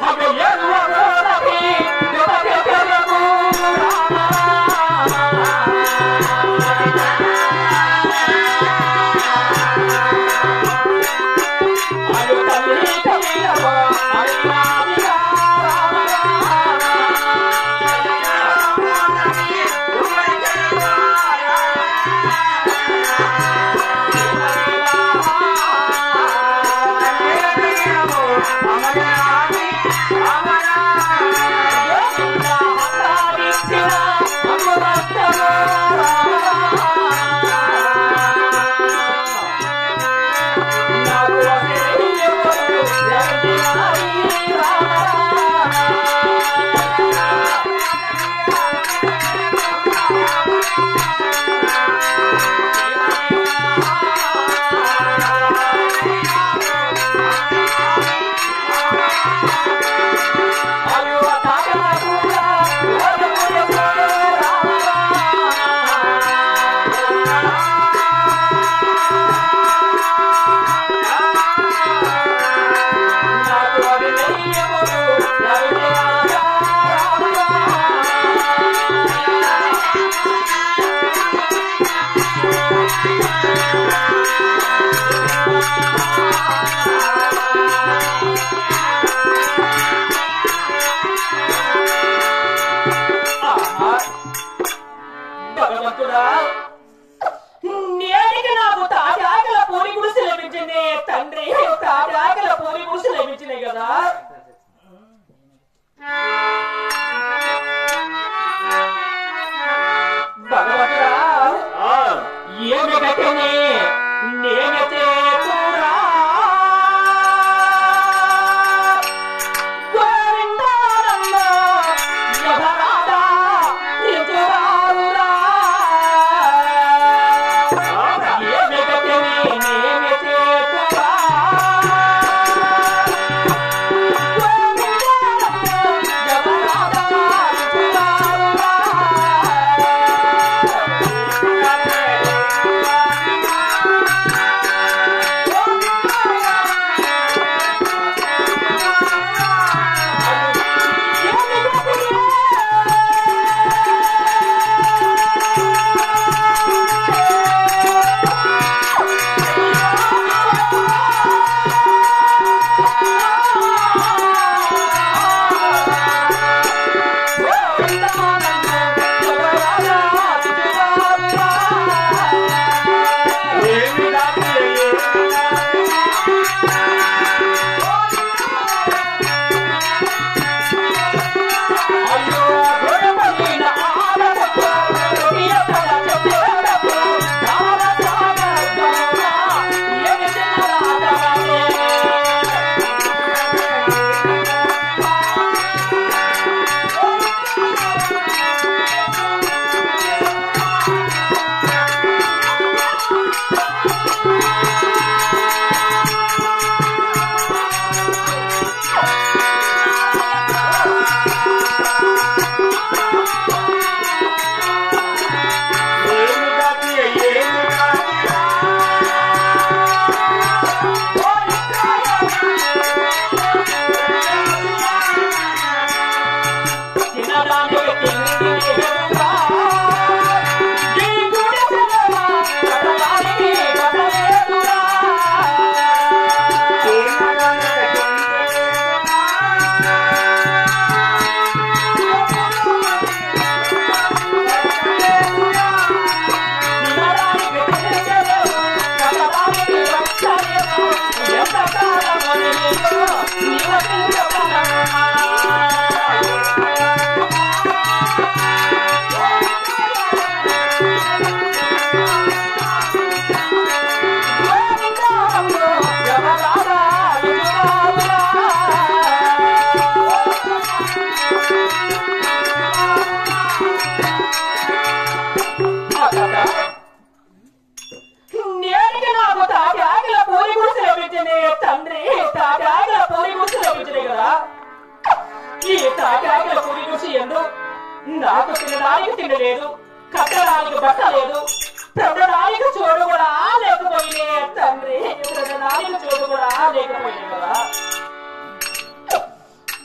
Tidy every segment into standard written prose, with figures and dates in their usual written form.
నాకు తినడానికి తినలేదు, కట్టడానికి బట్టలేదు, ప్రజడానికి చోటు కూడా లేకపోయినే తండ్రి, ప్రజడానికి చోటు కూడా లేకపోయినే కదా.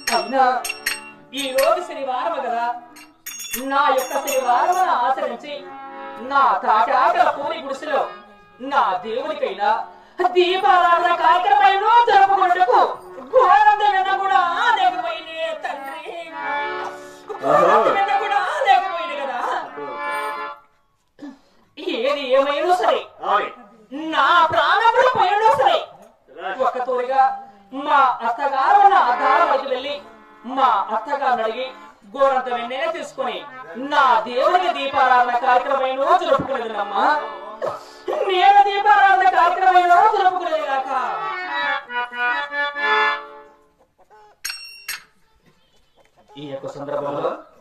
అయినా ఈ రోజు శనివారం కదా, నా యొక్క శనివారం ఆచరించి నా తాటాకల పూరి గుడిసెలో నా దేవునికైనా దీపారాధన కార్యక్రమంలో జరుపుకున్నట్టుకు ఘోరంగా కూడా లేకపోయింది తండ్రి, కూడా లేకపోయింది కదా. ఏది ఏమైనా సరే, నా ప్రాణంలో పోయినా సరే, ఒక తోరిగా మా అత్తగారు నా అద్దాలకి వెళ్ళి మా అత్తగారిని అడిగి గోరంత వెన్నెనే తీసుకుని నా దేవుడికి దీపారాధన కార్యక్రమంలో జరుపుకునేదమ్మా. నేను దీపారాధన కార్యక్రమంలో జరుపుకునేదాక ఈ యొక్క సందర్భంలో